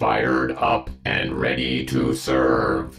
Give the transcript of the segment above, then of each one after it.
Fired up and ready to serve.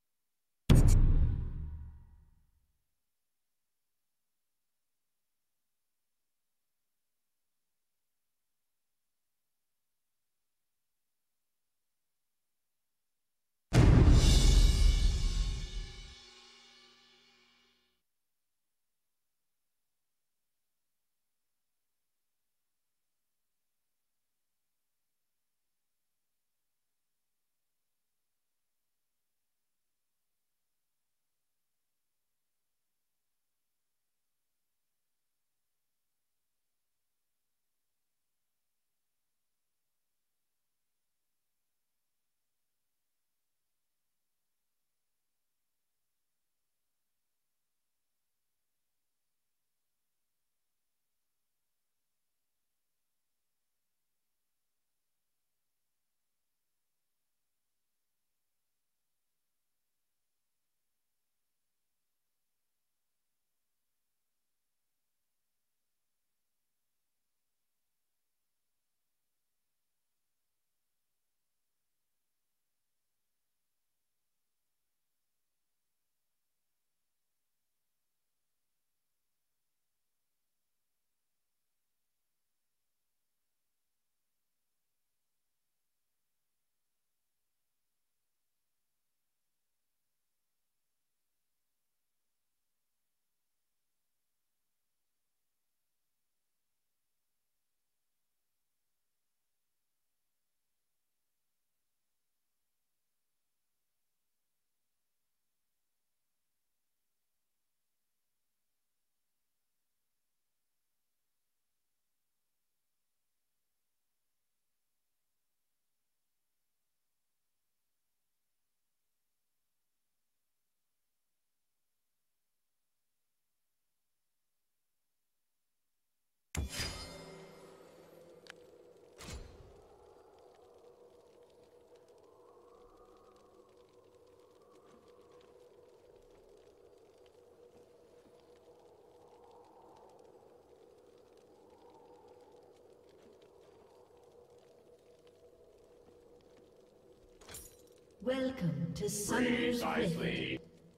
Welcome to Summoner's Rift. Precisely.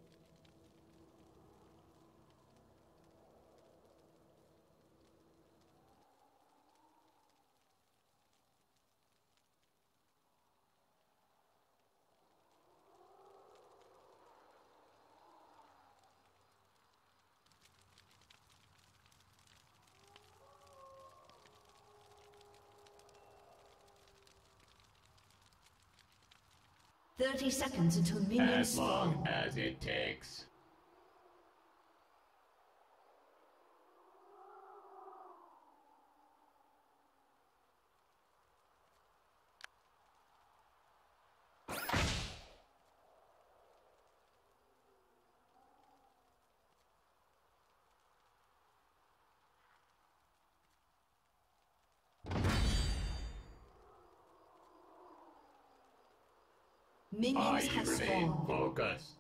Thirty seconds until minions As long spawn. as it takes. Minions have Remain spawned. focused.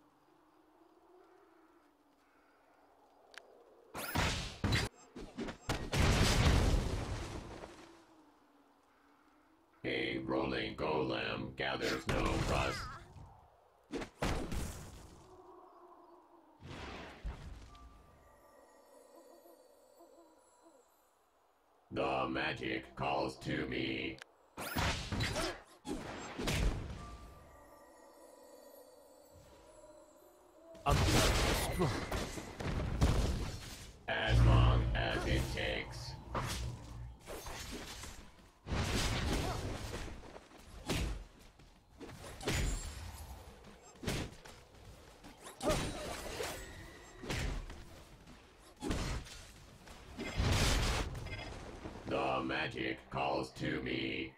A rolling golem gathers no rust. The magic calls to me. As long as it takes. The magic calls to me.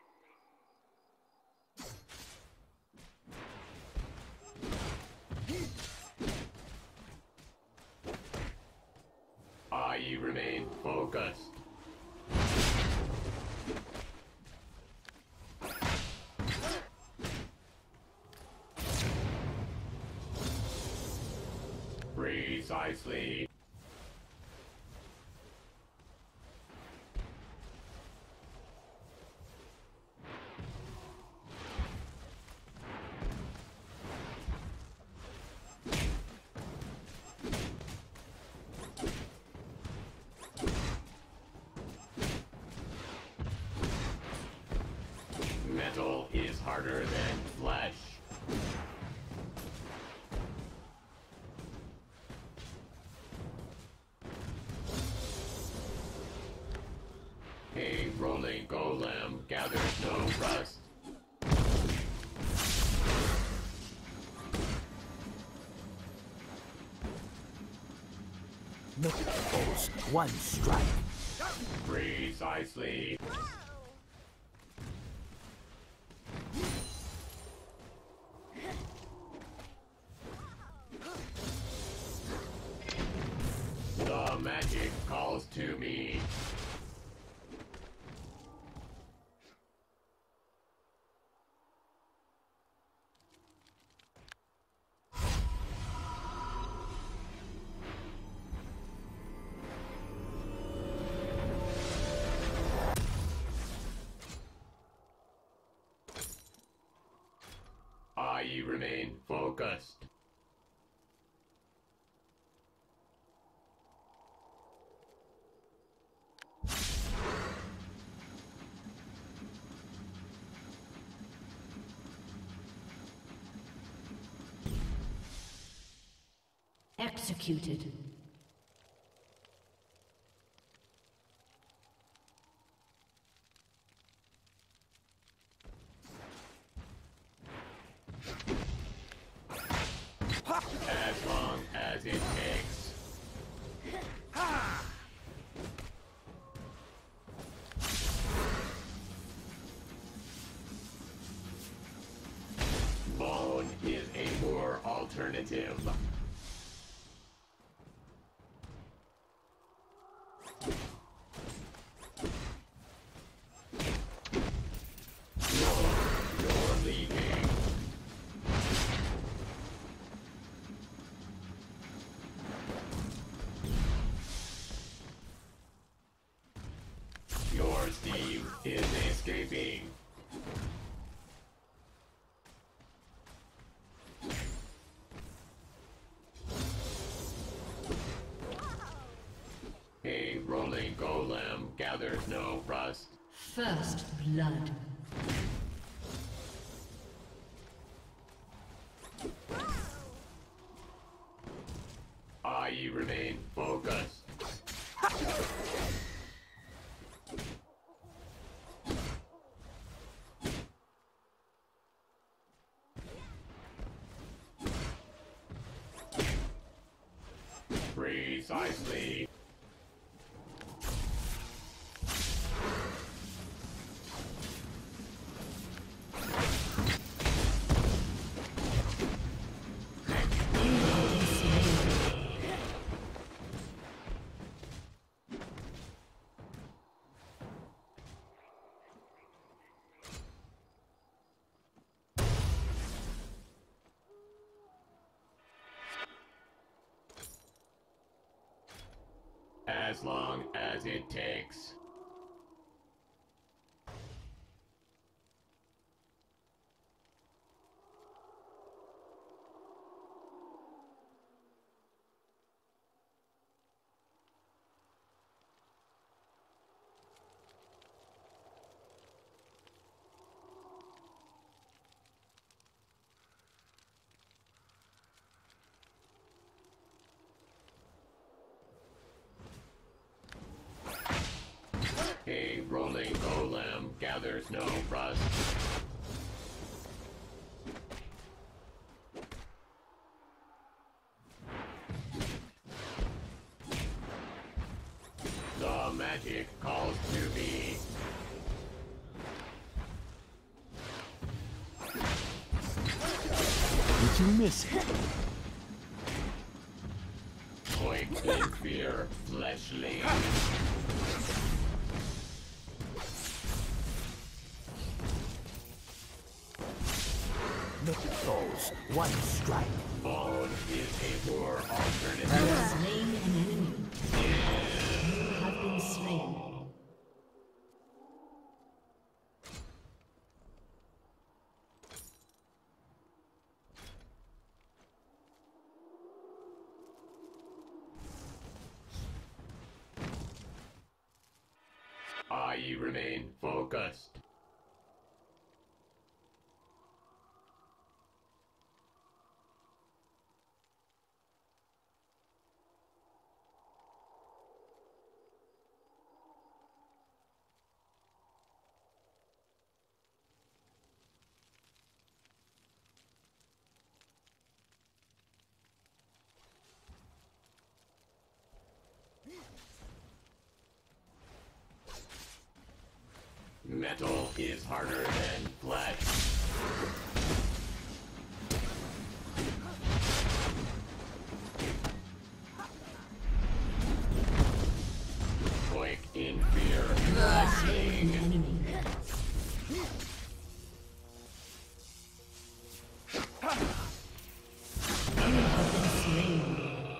I remain focused. Precisely. Metal is harder than flesh. A rolling golem gathers no rust. Foes, one strike. Precisely. The magic calls to me. I remain focused. Executed. As long as it takes. Bone is a poor alternative. You're leaving. Your steam is escaping. A rolling golem gathers no rust. First blood. I remain focused. Precisely. As long as it takes. A rolling golem gathers no rust. The magic calls to me. Did you miss it? Point in fear, fleshly. Foes, one strike. Bone is a poor alternative. Slain an enemy. You have been slain. I remain focused. is harder than flesh. Quick in fear. Slain an enemy. You have been slain.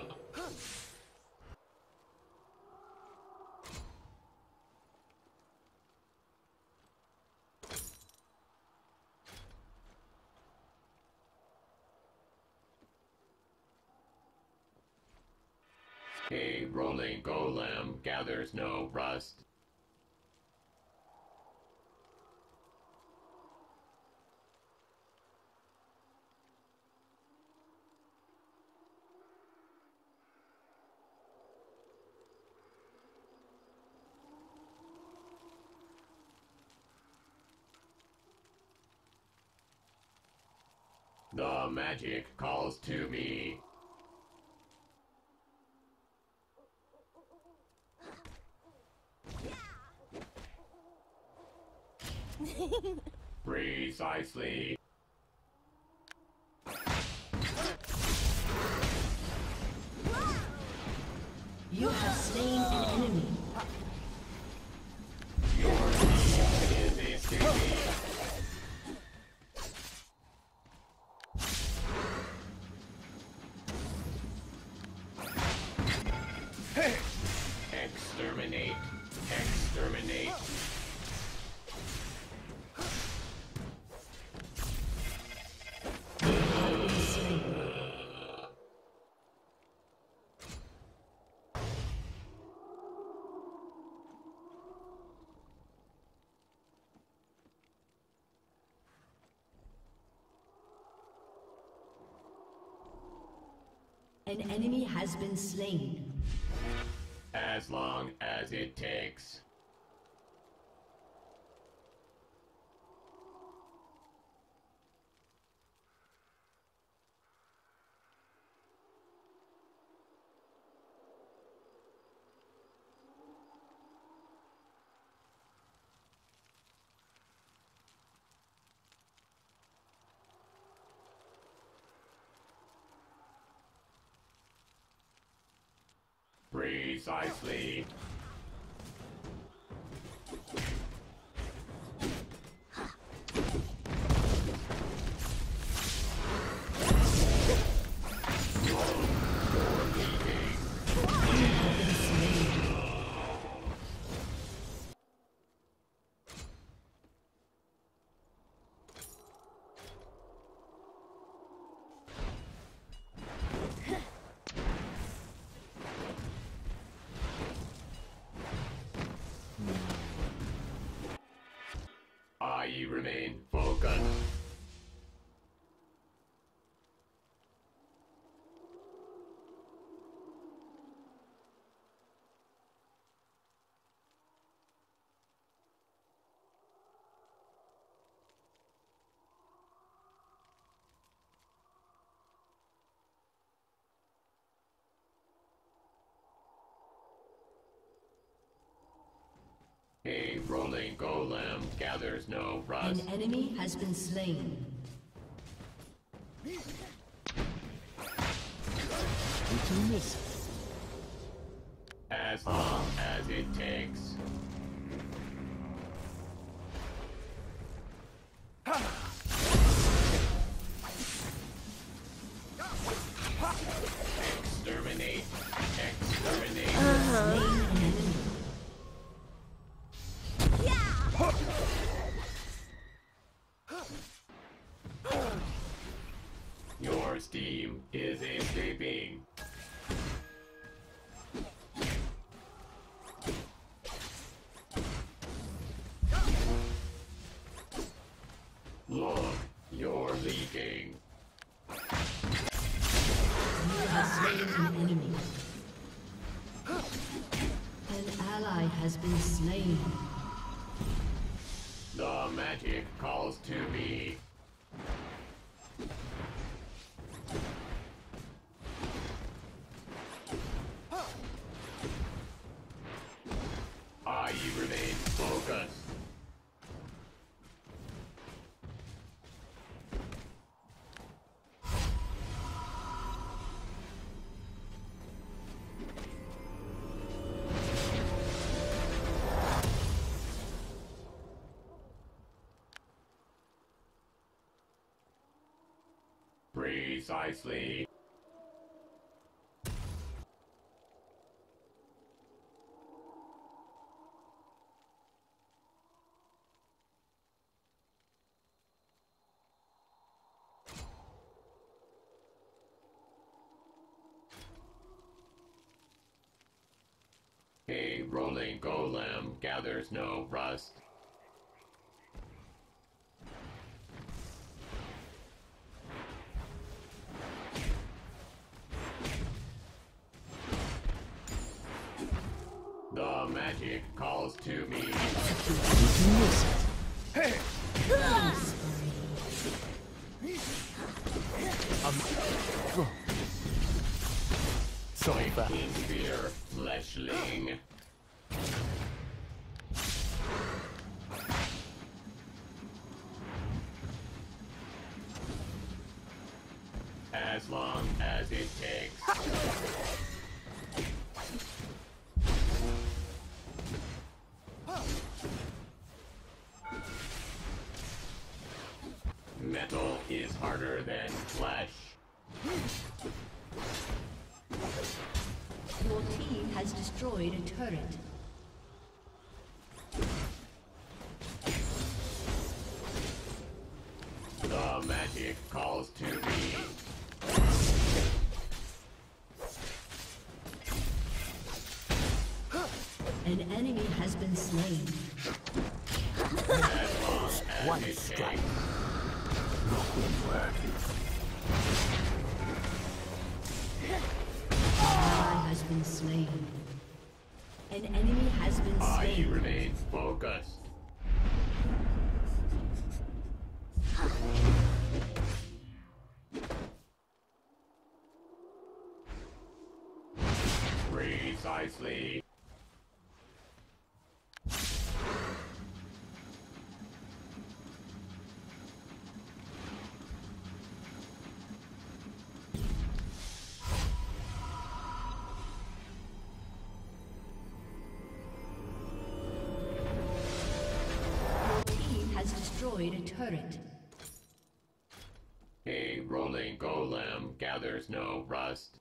A rolling golem gathers no rust. The magic calls to me. Precisely. You have slain an enemy. Your team is escaping. Exterminate. Exterminate. An enemy has been slain. As long as it takes. Precisely. I remain focused. A rolling golem gathers no rust. An enemy has been slain. Did you miss it? As long as it takes. Exterminate. Exterminate. Slain an enemy. Your steam is escaping. Look, you're leaking. You have slain an enemy. An ally has been slain. The magic calls to me. I remain focused. Precisely. A rolling golem gathers no rust. The magic calls to me. Hey! Sorry, but In fear, fleshling. As long as it takes. Metal is harder than flesh. Your team has destroyed a turret. The magic calls to me. An enemy has been slain. As long as one it strike. takes. Not windward. An ally has been slain. An enemy has been I slain. remain focused. Precisely. Your team has destroyed a turret. A rolling golem gathers no rust.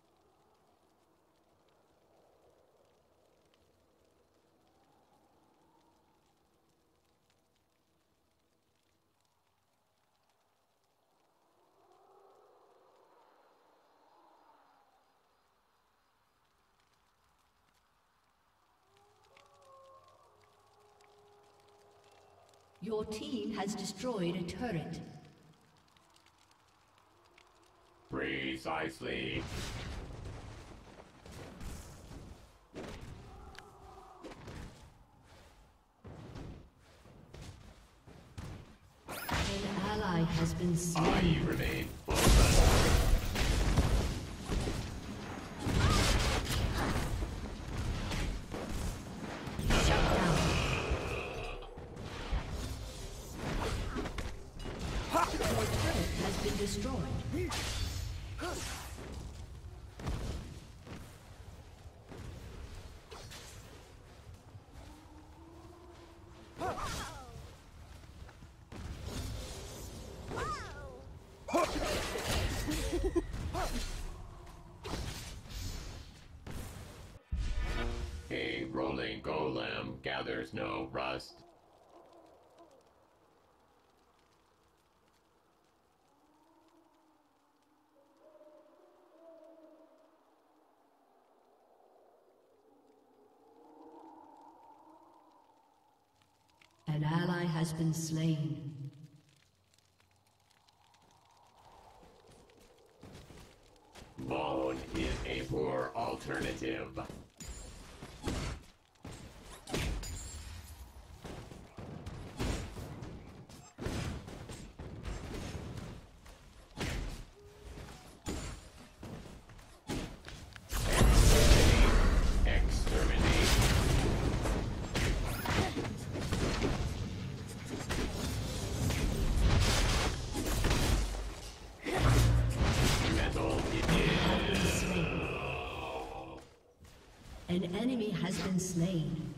Your team has destroyed a turret. Precisely. An ally has been I slain. remain focused. Shut down. Your turret has been destroyed. A rolling golem gathers no rust. An ally has been slain. Bone is a poor alternative. Exterminate. Metal is Slain. An enemy has been slain.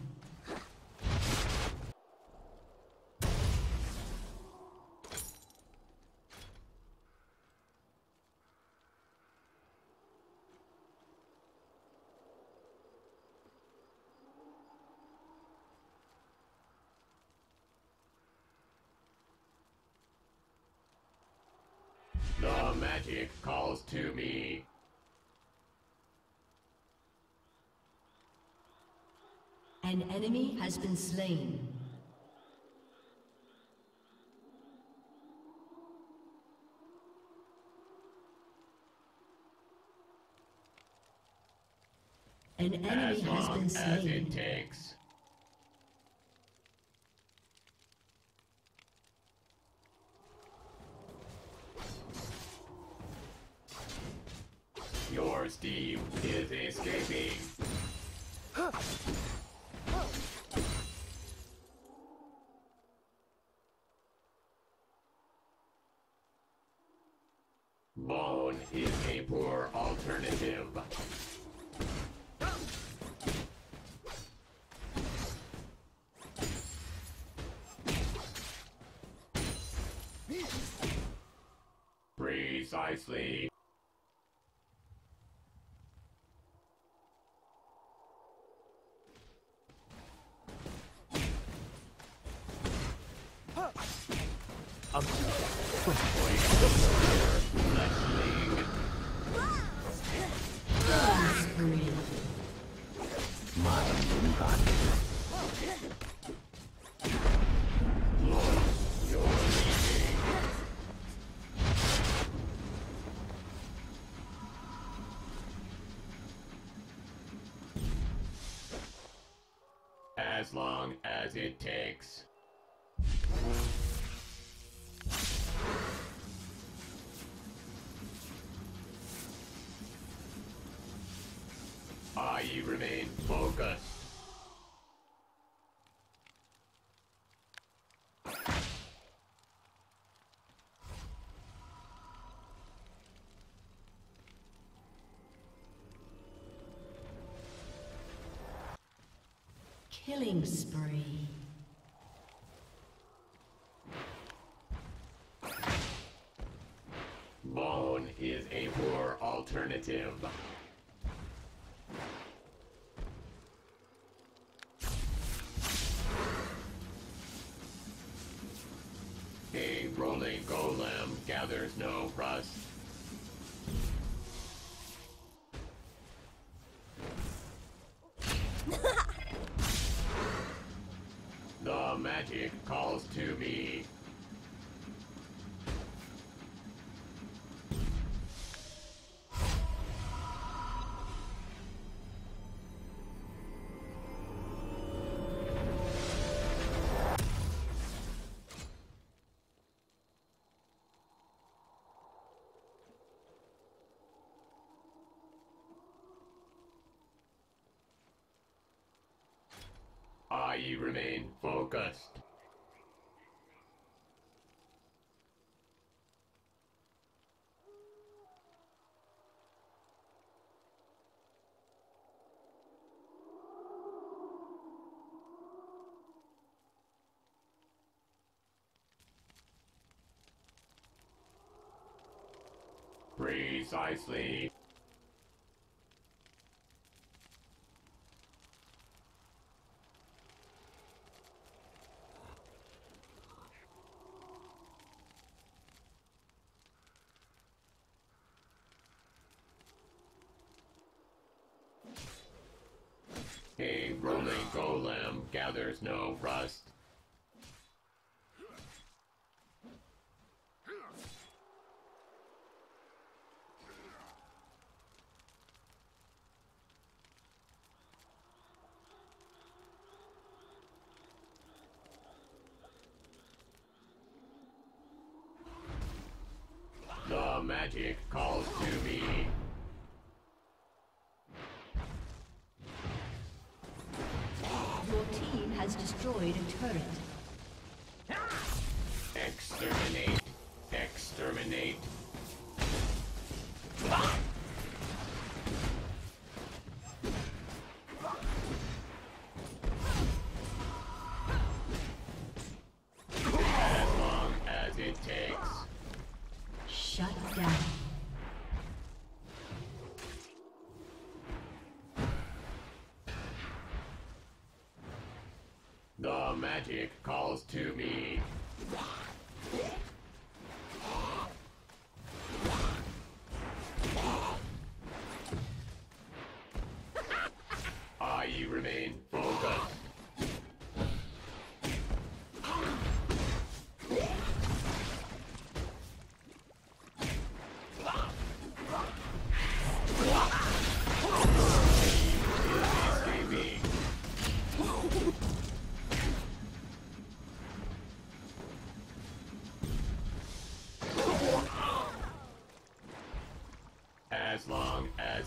magic calls to me. An enemy has been slain. An enemy has been slain. As it takes. Your steam is escaping. Bone is a poor alternative. Precisely. As long as it takes. I remain focused. Killing spree. Bone is a poor alternative. A rolling golem gathers no rust. The magic calls to me. I remain focused. Precisely. A rolling golem gathers no rust. The magic calls to me. Your team has destroyed a turret. Exterminate. Exterminate. As long as it takes. Shut down. The magic calls to me.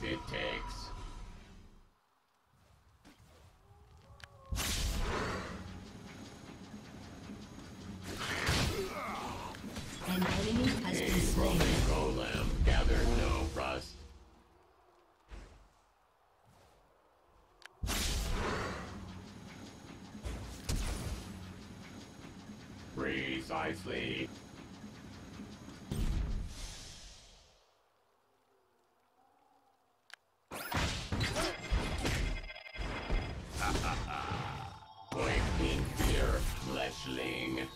it takes. An enemy has been A slain. rolling golem gathers no rust. Precisely. Quake in fear, fleshling.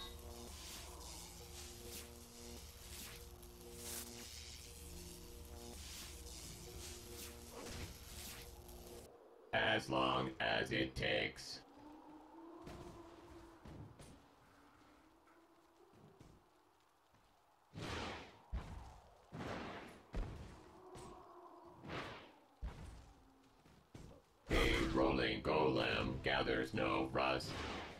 As long as it takes. A rolling golem gathers no rust.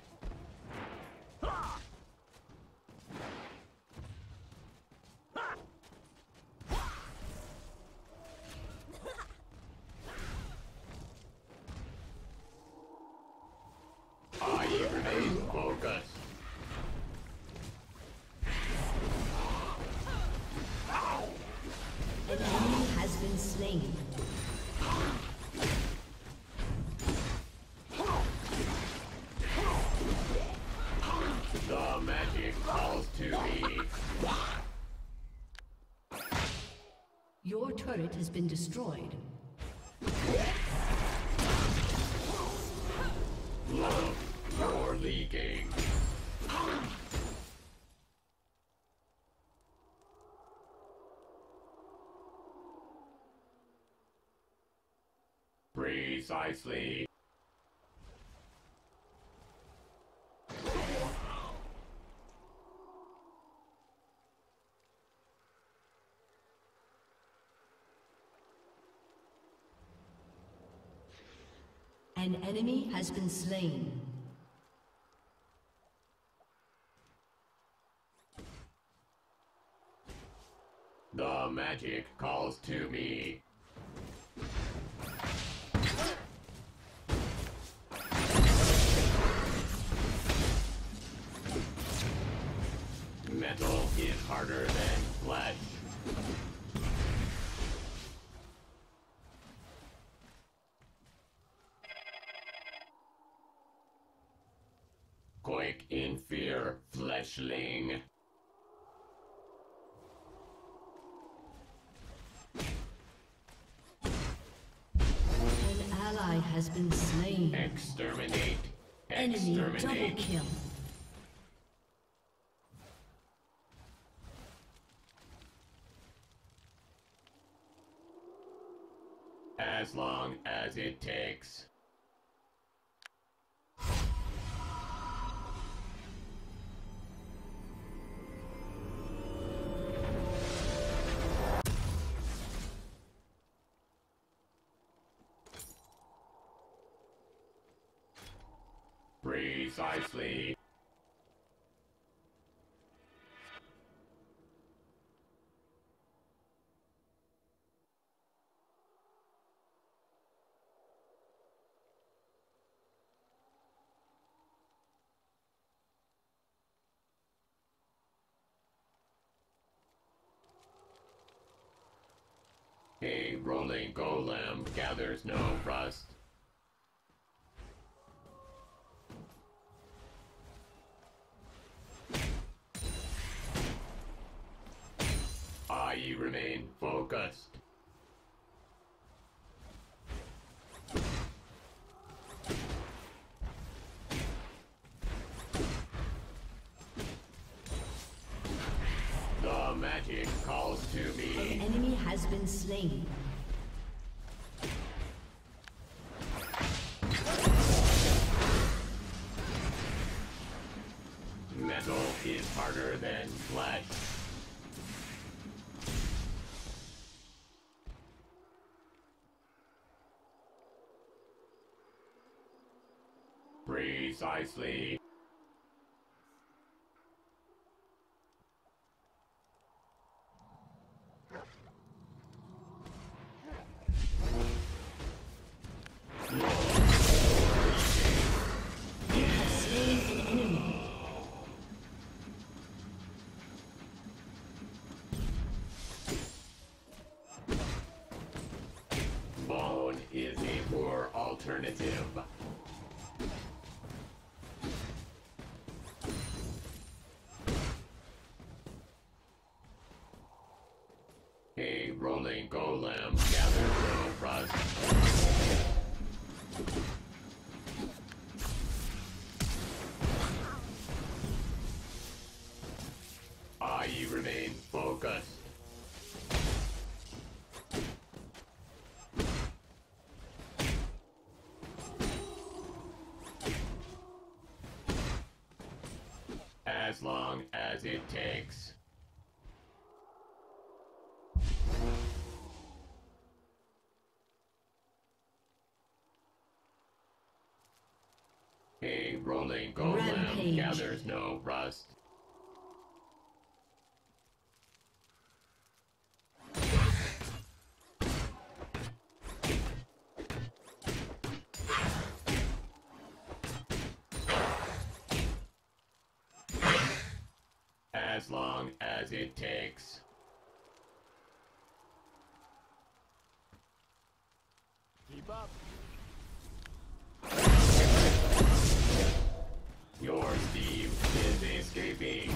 I remain focused. An enemy has been slain. The magic calls to me. Your turret has been destroyed. Look, you're leaking. Precisely. An enemy has been slain. The magic calls to me. Metal is harder than flesh. Quake in fear, fleshling. An ally has been slain. Exterminate. Enemy double Exterminate. kill. As long as it takes. Precisely. A rolling golem gathers no rust. I remain focused. The magic calls to An me. enemy has been slain. Metal is harder than flesh. Precisely. alternative. A rolling golem gathers no rust. I remain focused. As long as it takes. A rolling golem Rampage. gathers no rust. As long as it takes. Keep up. Your Steve is escaping.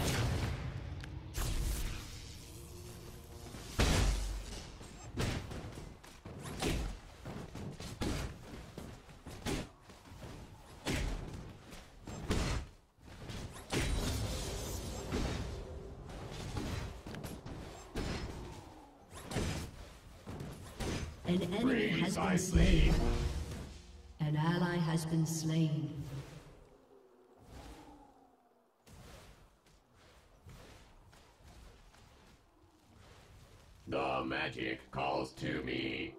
An enemy has been slain. An ally has been slain. The magic calls to me.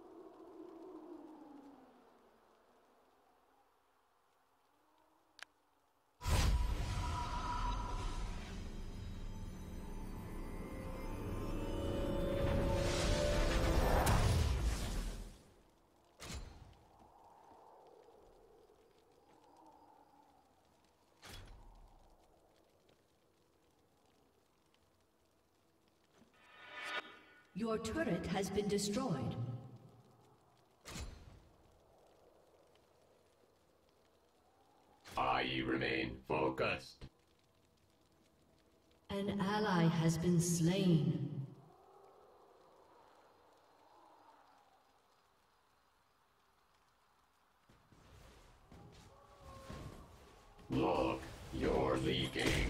Your turret has been destroyed. I remain focused. An ally has been slain. Look, you're leaking.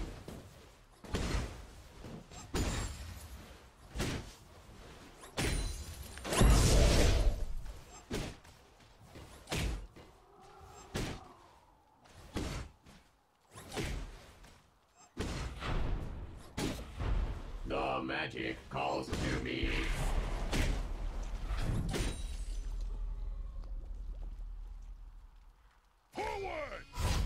The magic calls to me. Forward!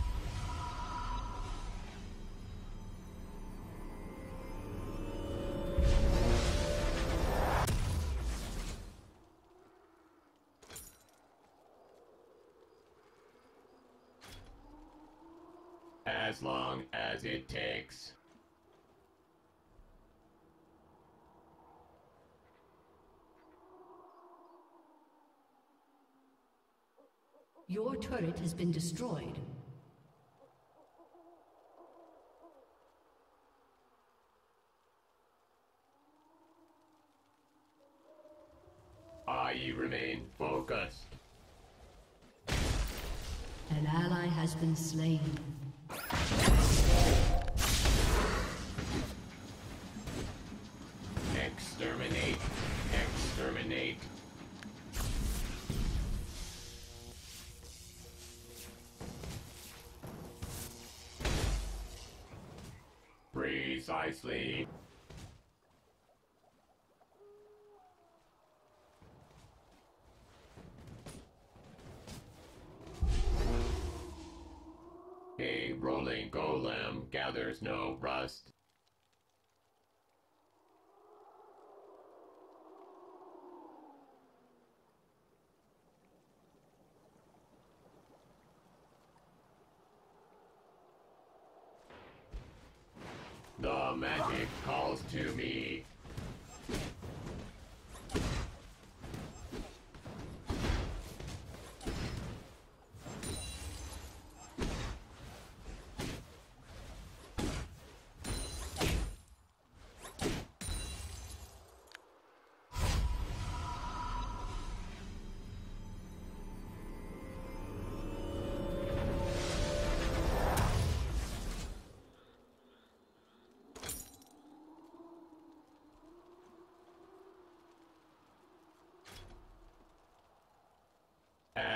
As long as it takes. Your turret has been destroyed. I remain focused. An ally has been slain. Exterminate. Exterminate. Precisely. A rolling golem gathers no rust. The magic calls to me.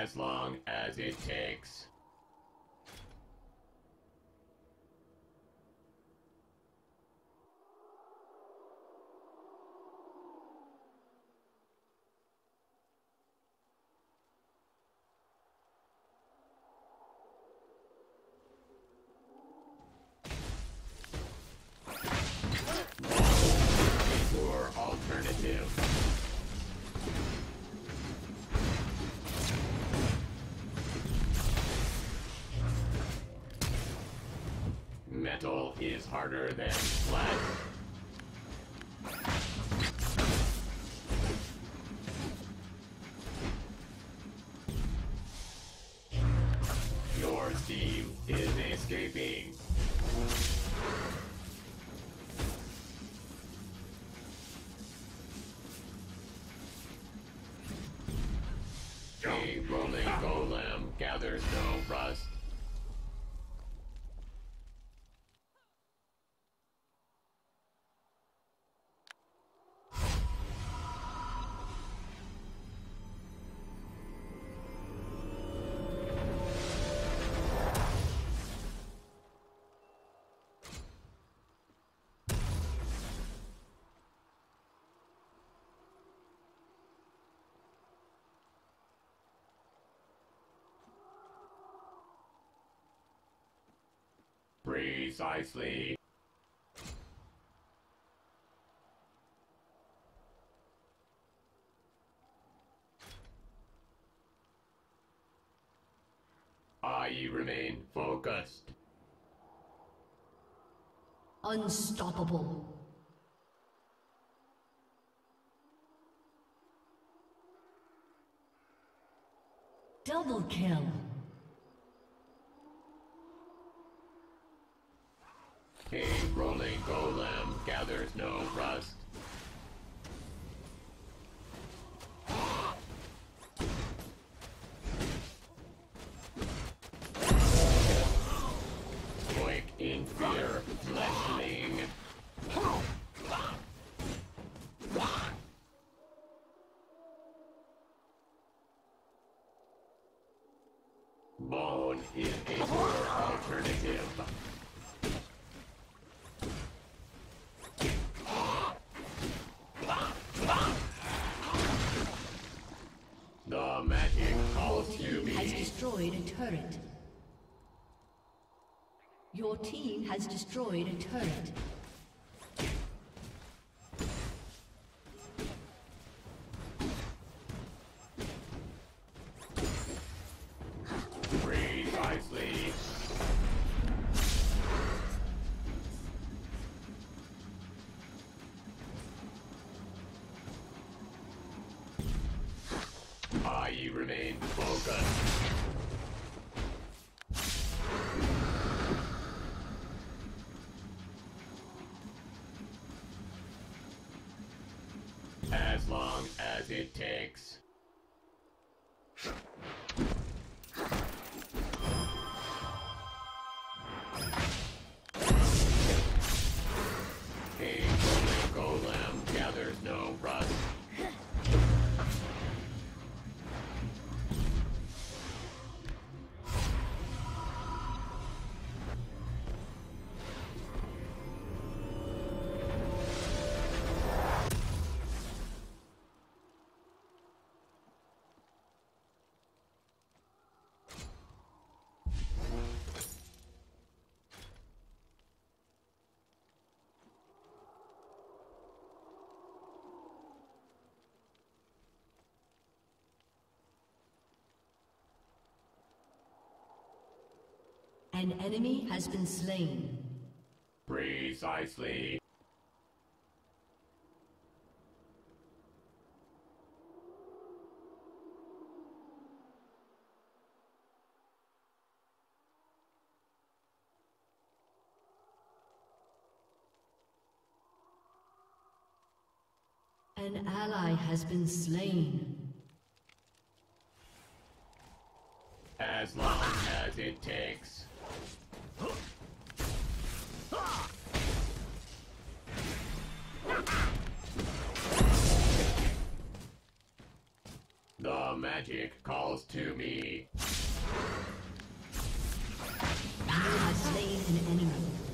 As long as it takes. Poor alternative. Metal is harder than flesh. Your team is escaping. A rolling golem gathers no rust. Precisely. I remain focused. Unstoppable. Double kill. A rolling golem gathers no rust. Quick in fear, fleshling. Bone is a poor alternative. The magic calls to me. Has destroyed a turret. Your team has destroyed a turret. Precisely. I remain focused. As long as it takes. A golem gathers no rust. An enemy has been slain. Precisely. An ally has been slain. As long as it takes. The The magic calls to me. You have slain an enemy.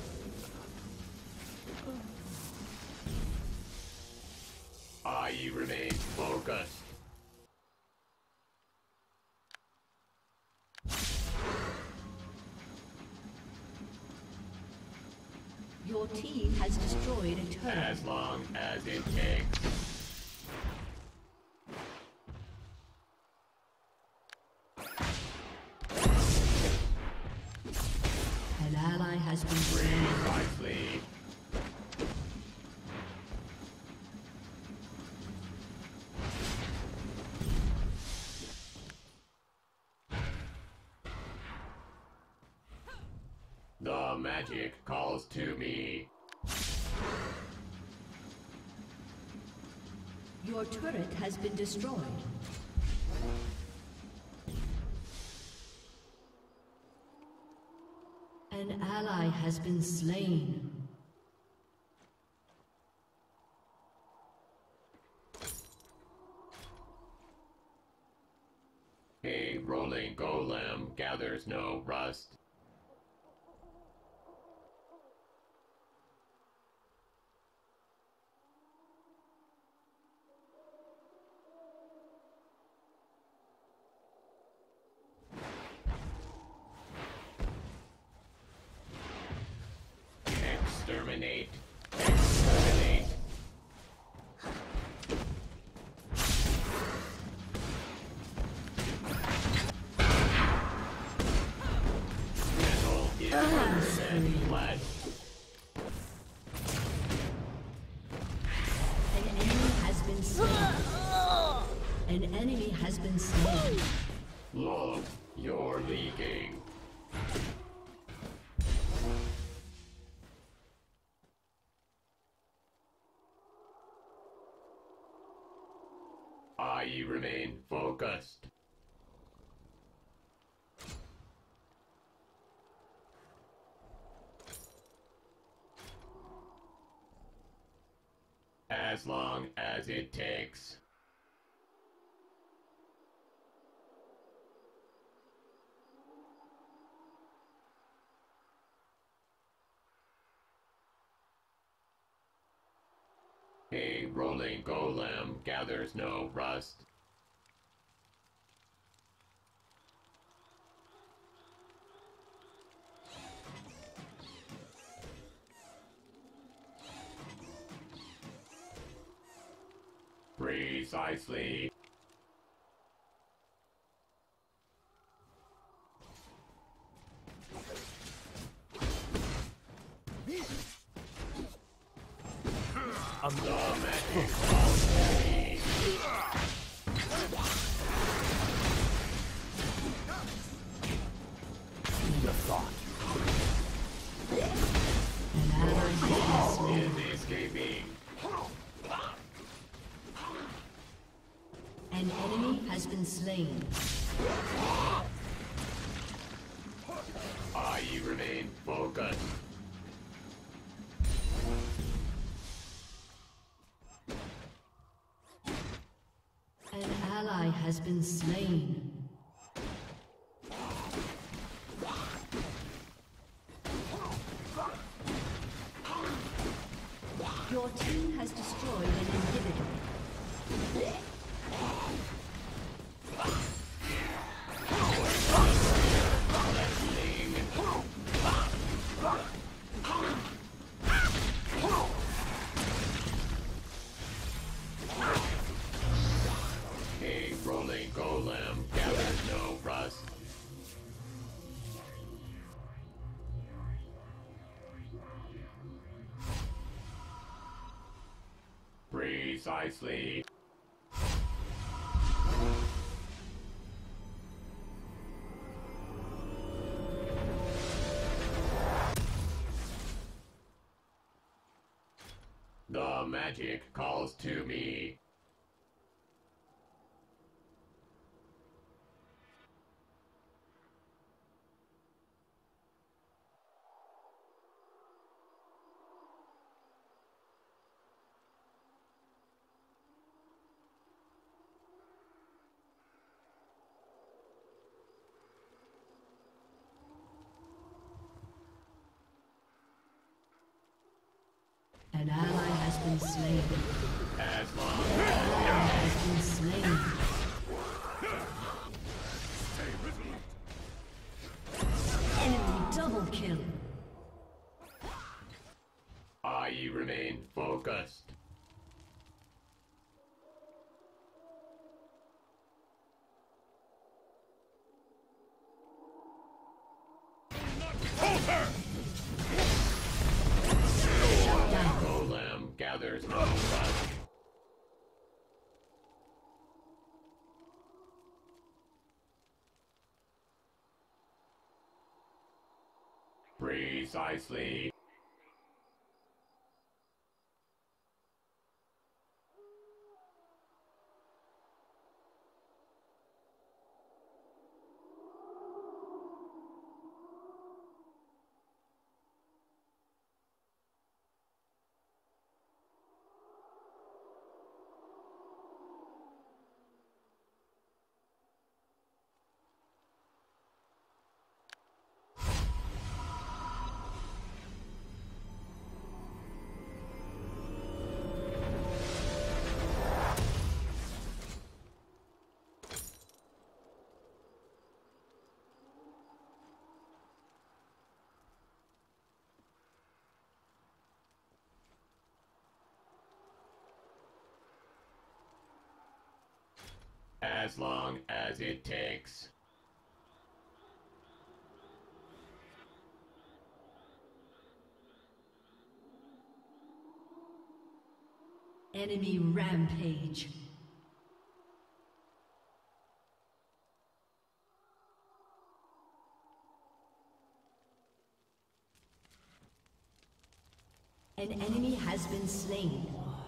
I remain focused. Your team has destroyed a turret. As long as it takes. An ally has been slain. Precisely. The magic calls to me. Your turret has been destroyed. An ally has been slain. A rolling golem gathers no rust. Exterminate. Exterminate. Metal is unsaid flesh. An enemy has been slain. An enemy has been slain. Look, you're leaking. I remain focused. As long as it takes. A rolling golem gathers no rust. Precisely. The magic calls to me. The thought. An ally has been slain. Is escaping. An enemy has been slain. I remain focused. An ally has been slain. Your team has destroyed an inhibitor. A rolling golem gathers no rust. Precisely. The magic calls to me. slain. As long An ally has been slain. Enemy double kill. I remain focused. Golem gathers no rust. Precisely. As long as it takes. Enemy rampage. An enemy has been slain.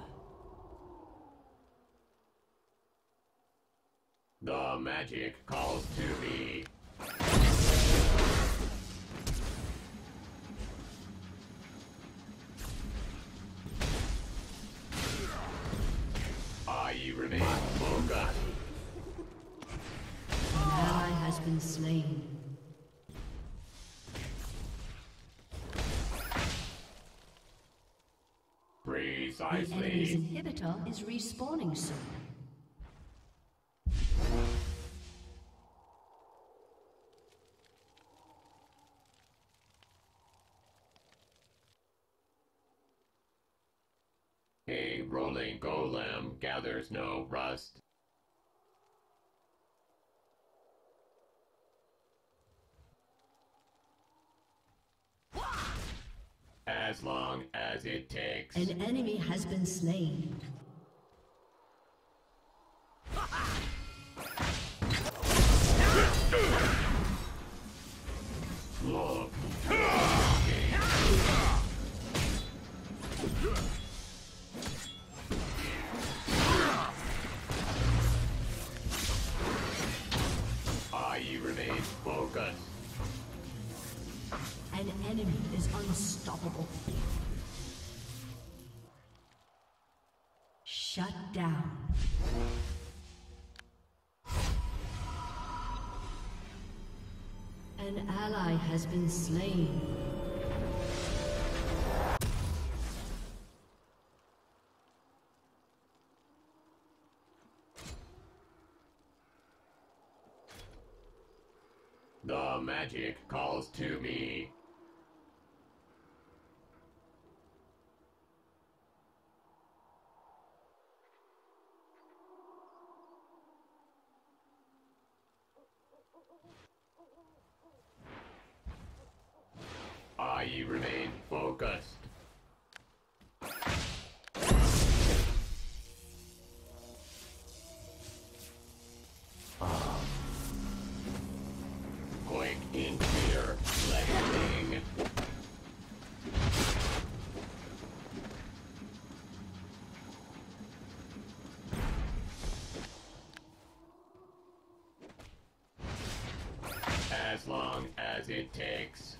The magic calls to me. I remain focused. An ally has been slain. The enemy's Precisely. inhibitor is respawning soon. A rolling golem gathers no rust. As long as it takes. An enemy has been slain. Look. I remain focused. An enemy is unstoppable. Shut down. An ally has been slain. The magic calls to me. I remain focused. Quick in here, lightning. As long as it takes.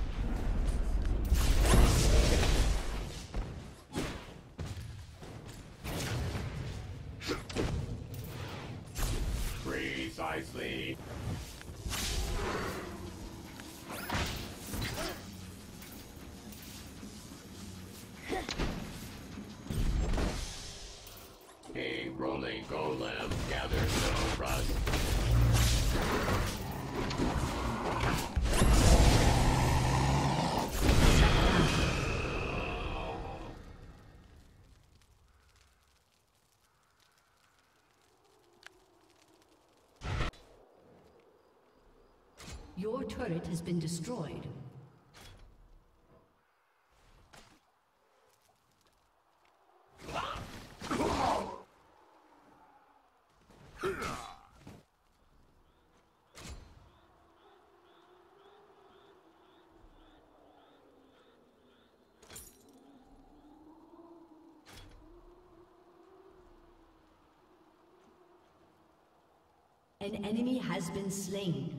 Precisely. rolling golem gathers no rust. Your turret has been destroyed. An enemy has been slain.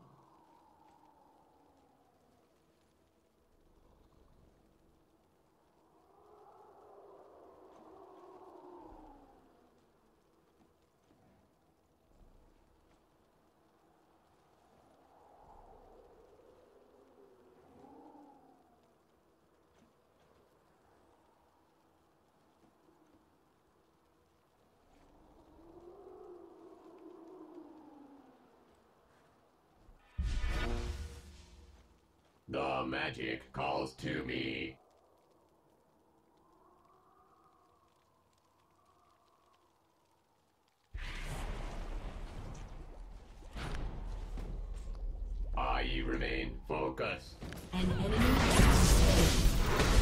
The magic calls to me. I remain focused. An enemy has been slain.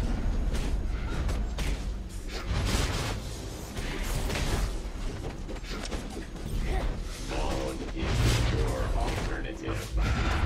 Bone is your alternative.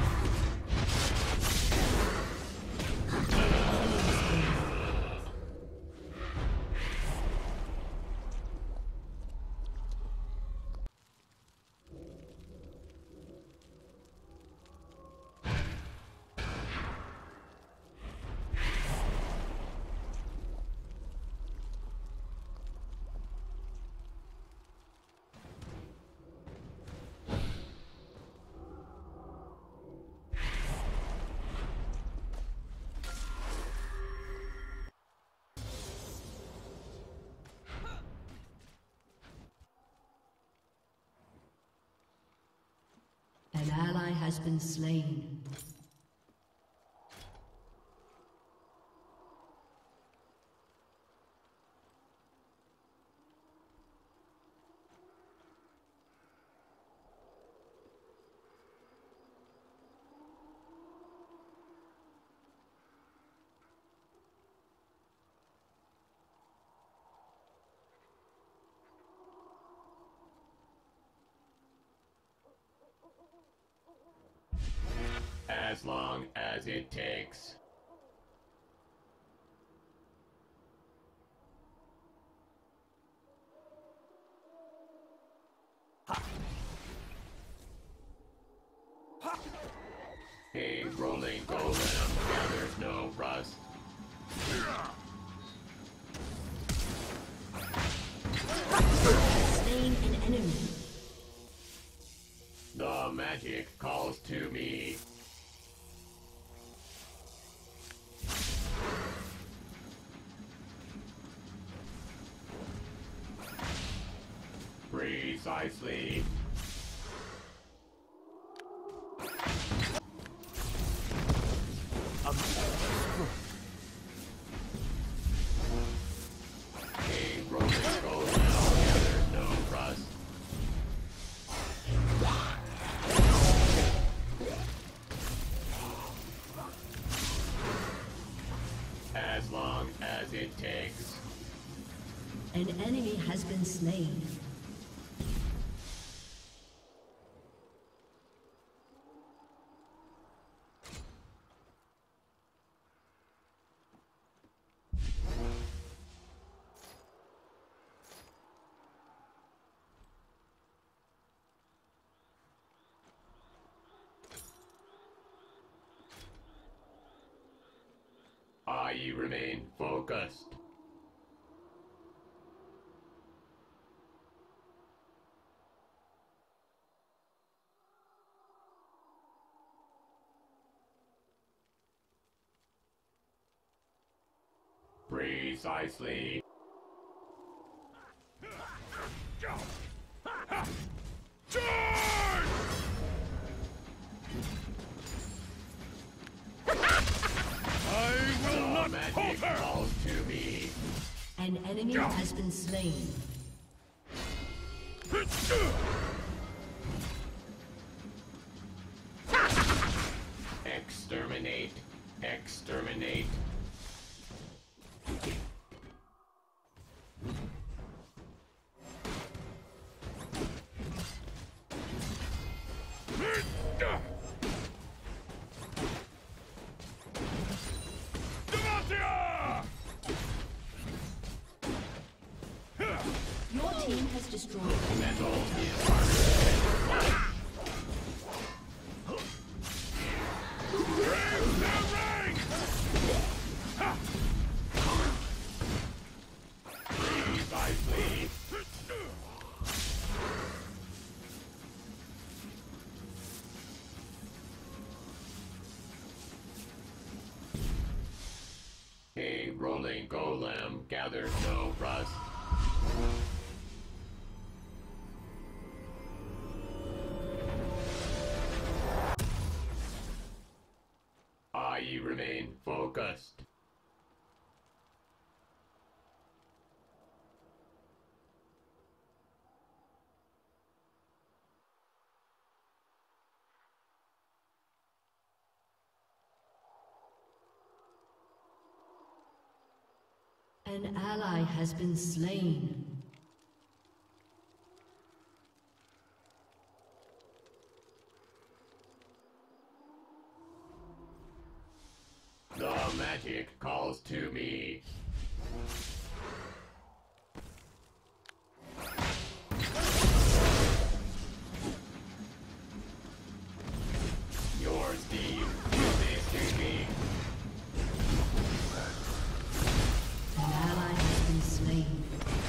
An ally has been slain. As long as it takes. A rolling golem gathers no rust. Slain an enemy. The magic calls to me. Precisely. A rolling golem gathers no rust. As long as it takes. An enemy has been slain. I remain focused. Precisely. Charge! I will not Magic falter! calls to me. An enemy has been slain. Exterminate. Exterminate. Your team has destroyed Metal is harder. Precisely. A rolling golem gathers no rust. I remain focused. An ally has been slain. The magic calls to me. Your Steve, this to me. An ally has been slain.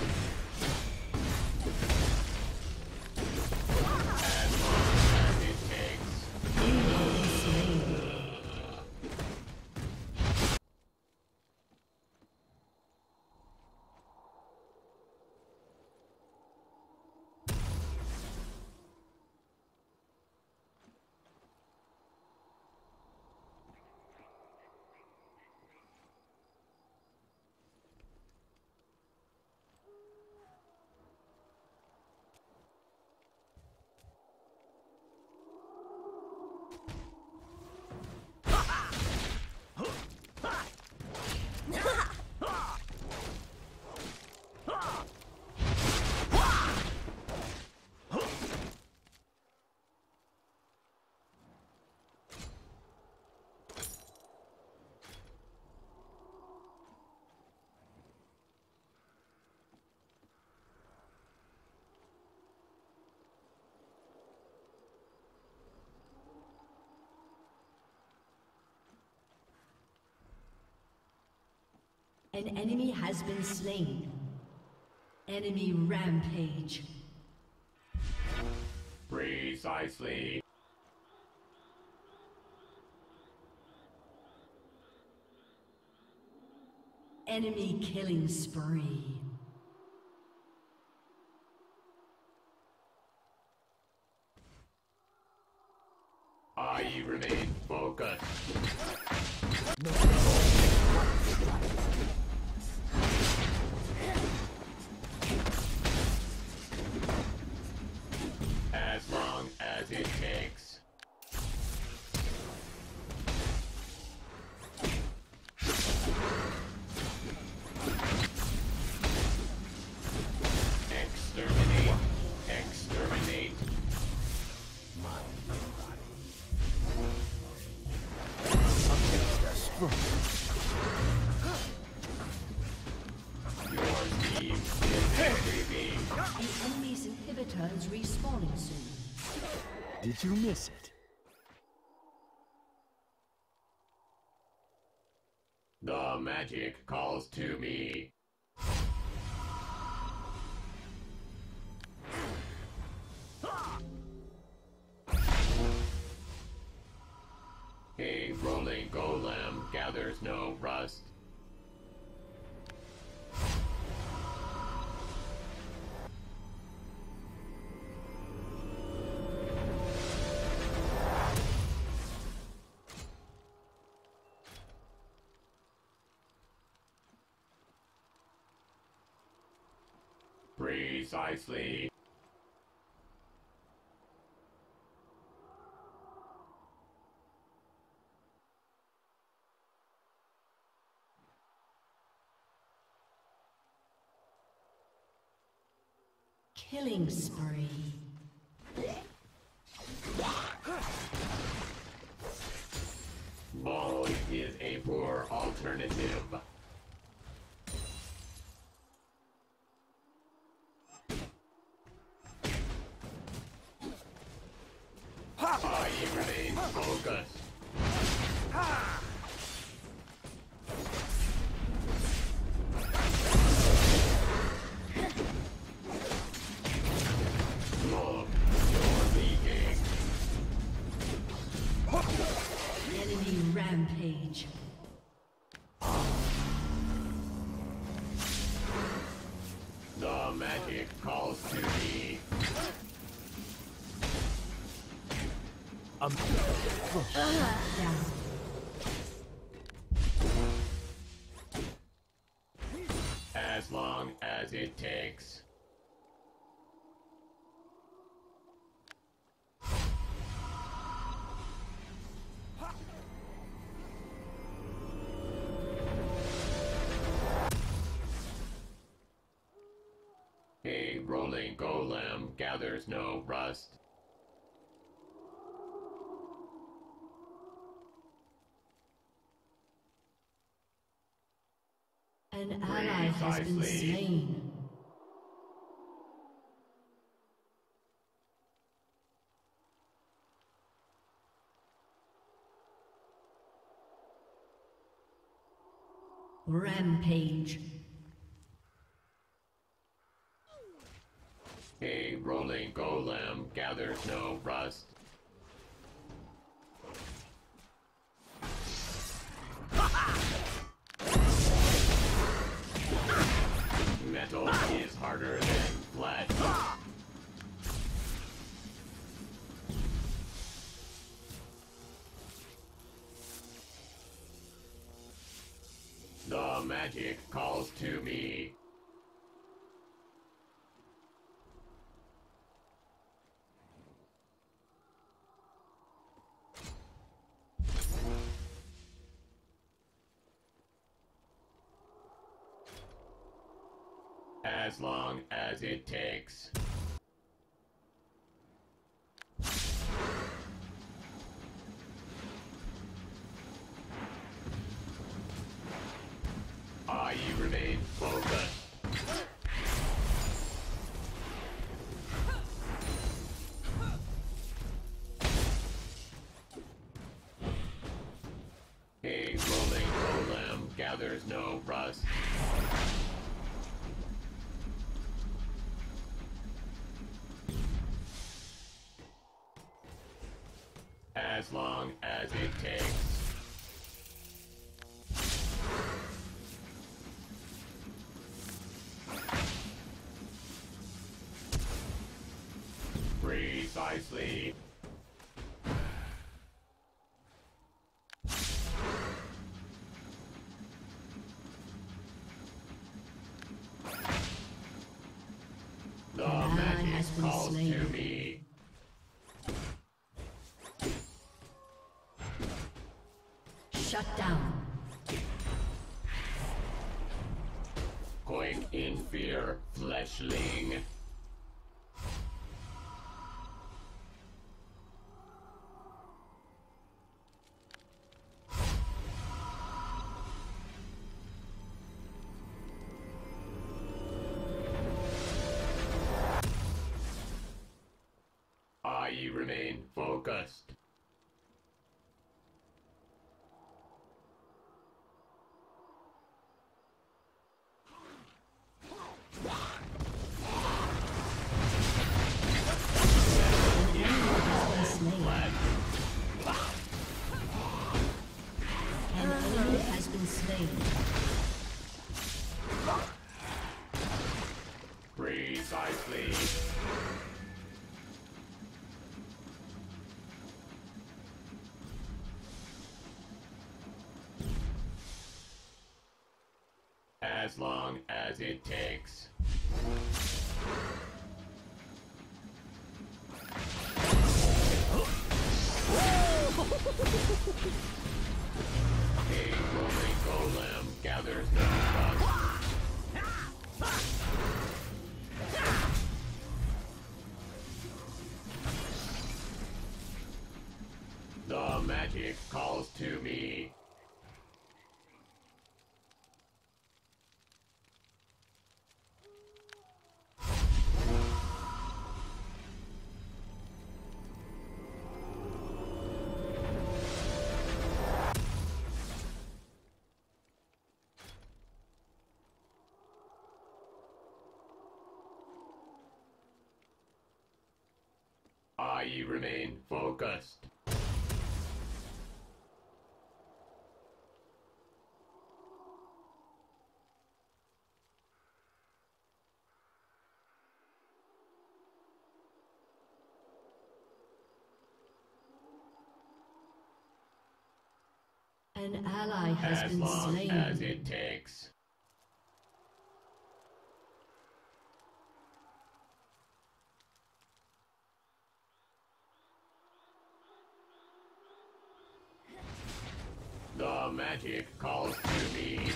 As long as it takes. Slain. An enemy has been slain. Enemy rampage. Precisely. Enemy killing spree. I remain focused. As long as it takes. Exterminate. Exterminate. Your team is everything. The enemy's inhibitor is respawning soon. Did you miss it? The magic calls to me. A rolling golem gathers no rust. Precisely. Killing spree. Ball is a poor alternative. I remain focused. Look, you're leaking. Enemy rampage. The magic calls to me. Down. As long as it takes. A rolling golem gathers no rust. An ally has been Precisely. slain. Rampage. A rolling golem gathers no rust. Metal is harder than flesh. The magic calls to me. As long as it takes. I remain focused. A rolling golem gathers no rust. As long as it takes. Precisely. The An ally magic has been calls slain. to me. Shut down. Quake in fear, fleshling. I remain focused. An enemy has been slain. Precisely. As long as it takes. A rolling golem gathers no rust. The magic calls to me. I remain focused. An ally has As been long slain. as it takes. The magic calls to me.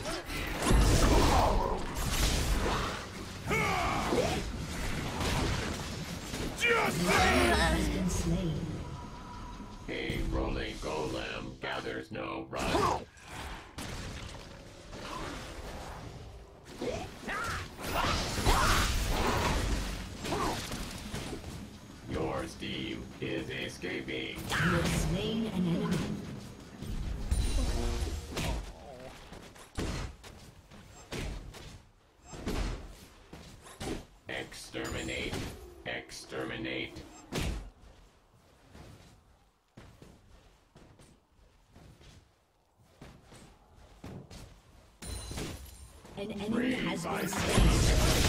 Has been slain. A rolling golem gathers no rust. Your steam is escaping. You have slain an enemy. Exterminate. Exterminate. An enemy has been slain.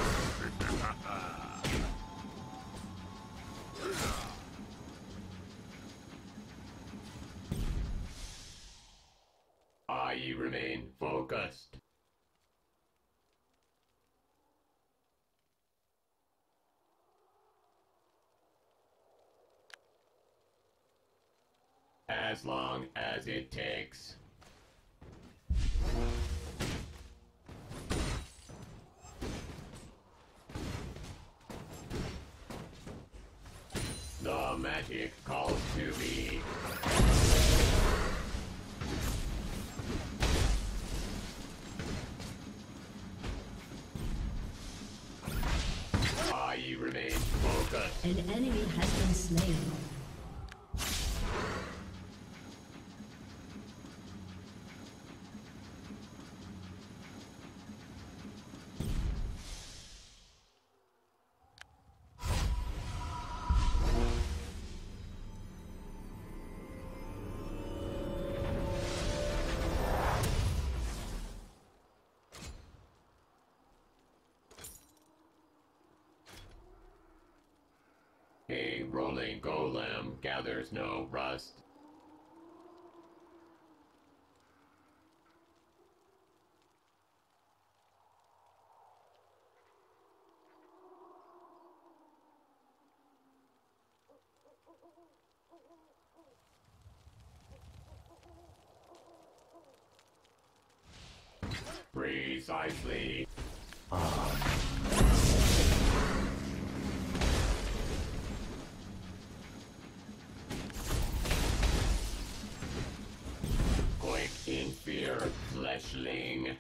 I remain focused. As long as it takes. The magic calls to me. I remain focused. An enemy has been slain. A rolling golem gathers no rust. Precisely. Quick in fear, fleshling.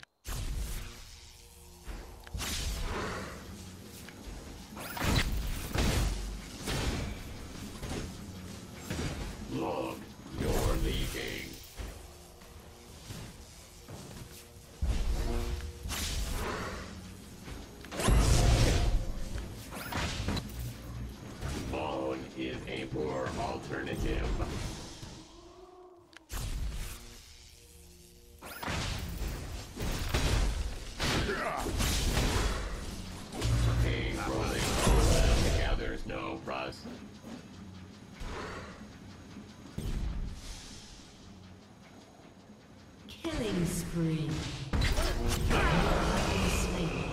Look, you're leaving. Bone is a poor alternative. A rolling golem gathers no rust. Killing spree. You have been slain.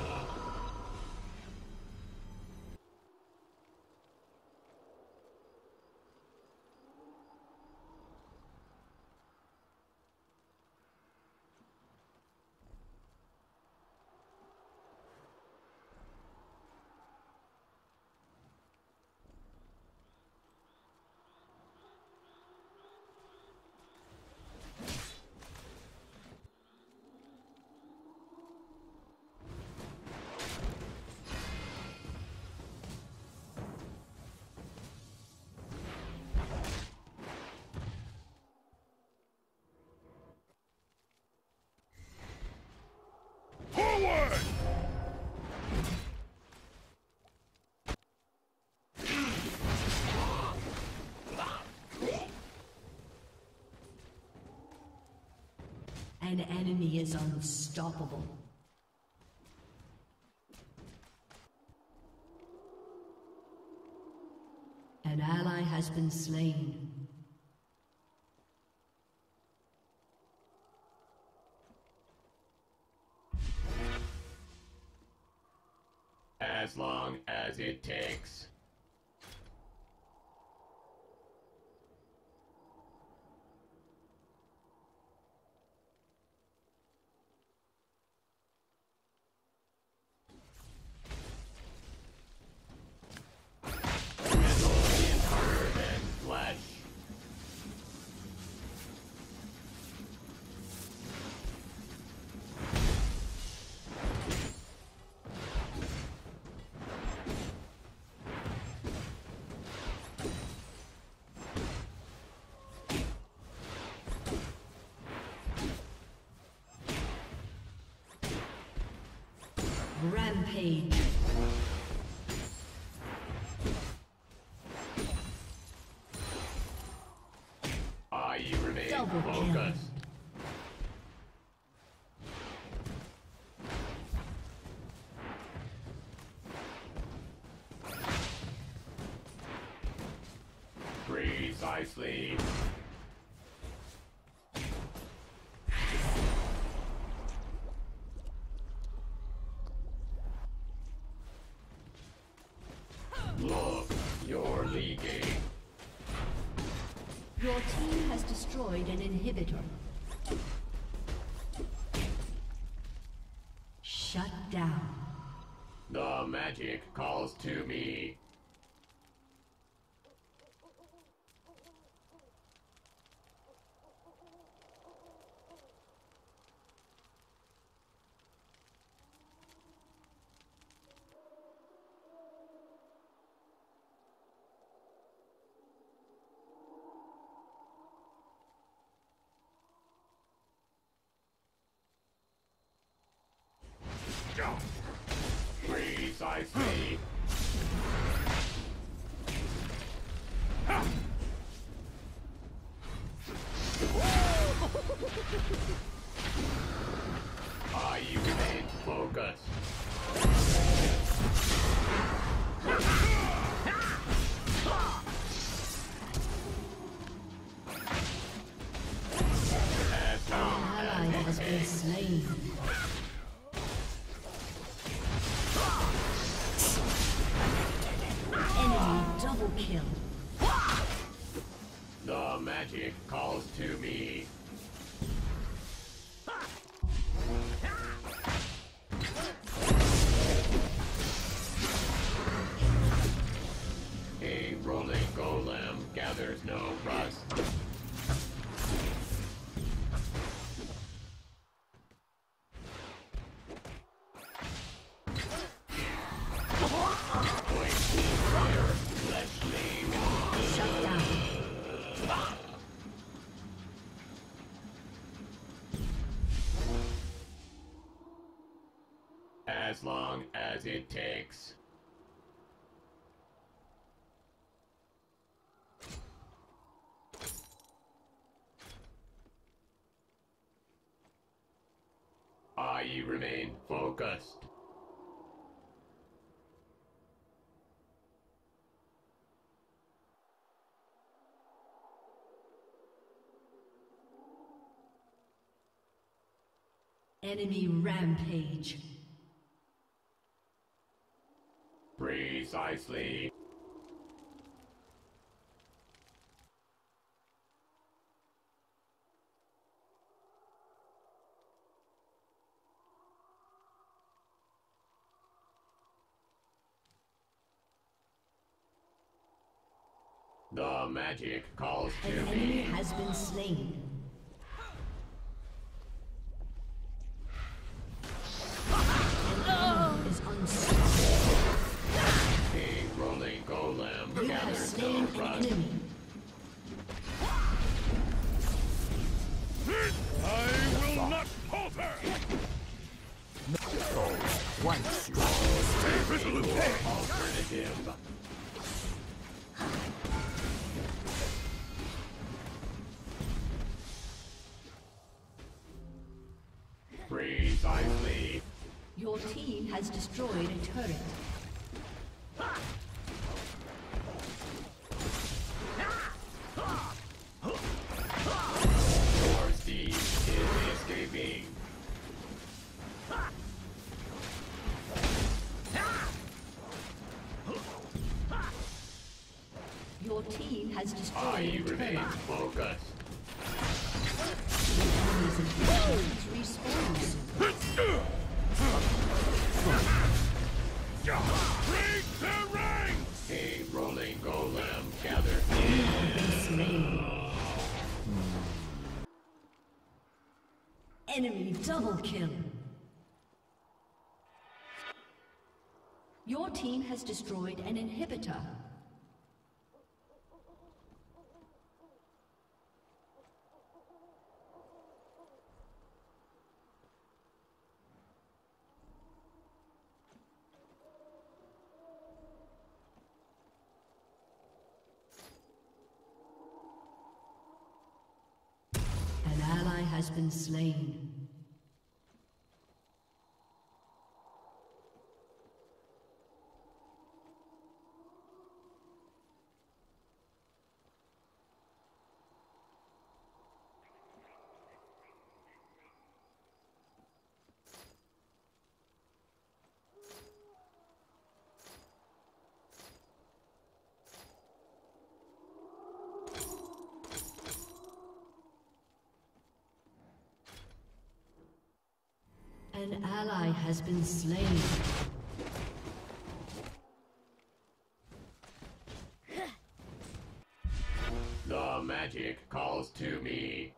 An enemy is unstoppable. An ally has been slain. As long as it takes. Rampage. You remain Double kill. focused. Precisely. Look, you're leaking. Your team has destroyed an inhibitor. Shut down. The magic calls to me. Precisely. You remain focused. An ally has been slain. Enemy double kill. The magic calls to me. A rolling golem gathers no rust. Shut down. As long as it takes. You remain focused. Enemy rampage. Precisely. The magic calls to An me. enemy has been slain. An enemy is unstoppable. A rolling golem You have gathers slain no an rust. enemy. I will not falter! One stay resolute! Alternative. has destroyed a turret. Your steed is escaping. Your team has destroyed I a turret. remain focused. The enemy's inhibitor is respawning soon. Break the ranks! A rolling golem gathered. Slain. Enemy double kill. Your team has destroyed an inhibitor. An ally has been slain. An ally has been slain. The magic calls to me.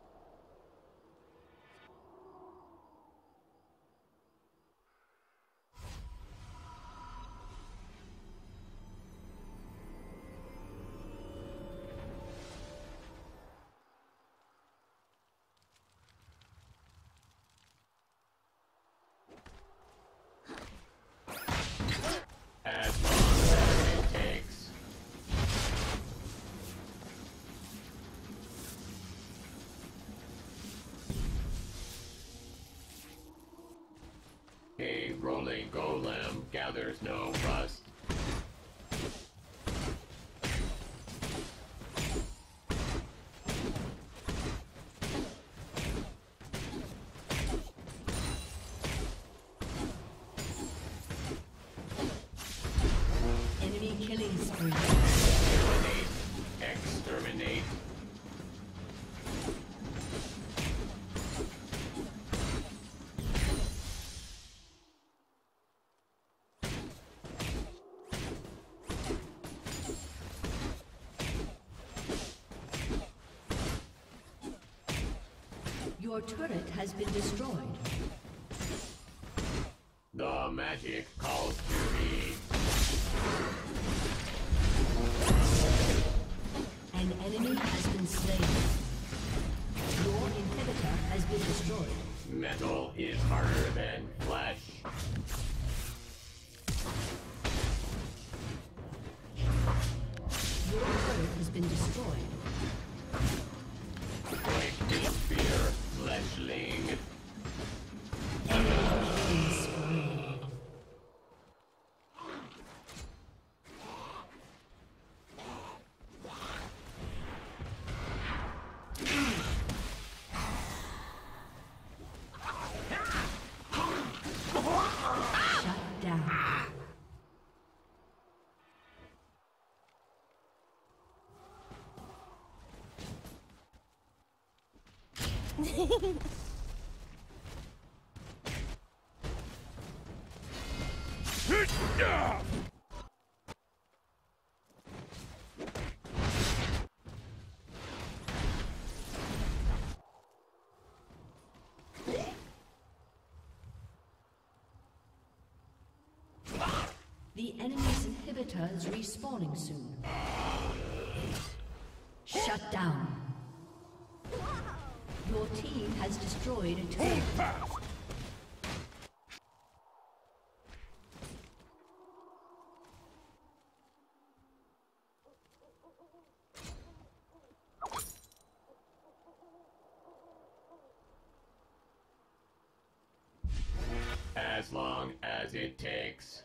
As long as it takes. A rolling golem gathers no rust. Enemy killing spree. Exterminate. Exterminate. Your turret has been destroyed. The magic calls to me. An enemy has been slain. Your inhibitor has been destroyed. Metal is harder than flesh. Your turret has been destroyed. Break me fear, fleshling. Enemy killing spree. Shut down. The enemy's inhibitor is respawning soon. Shut down. Your team has destroyed a turret. As long as as it takes.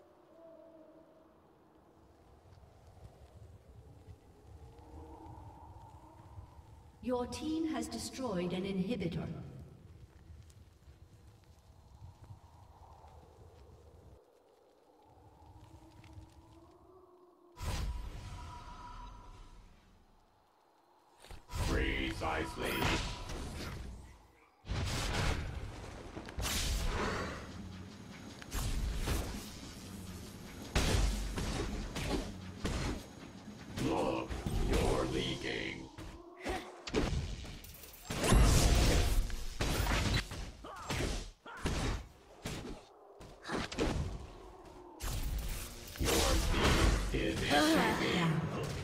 Your team has destroyed an inhibitor. Precisely. Look, you're leaking. Your speed is increasing.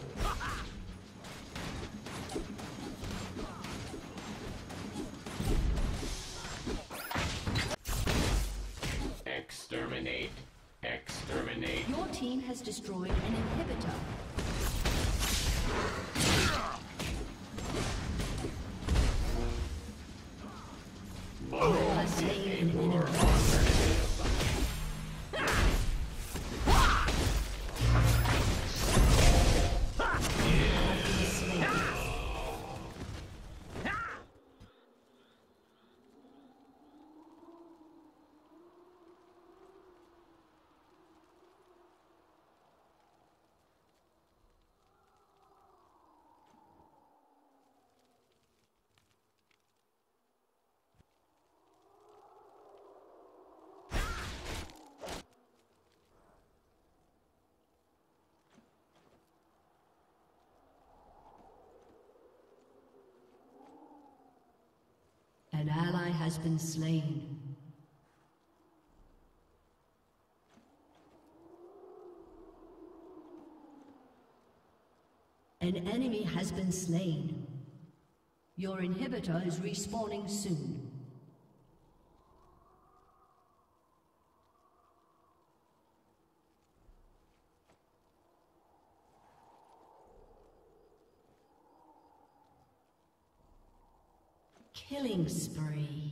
Exterminate. Exterminate. Your team has destroyed an inhibitor. Has slain an enemy. An ally has been slain. An enemy has been slain. Your inhibitor is respawning soon. Killing spree.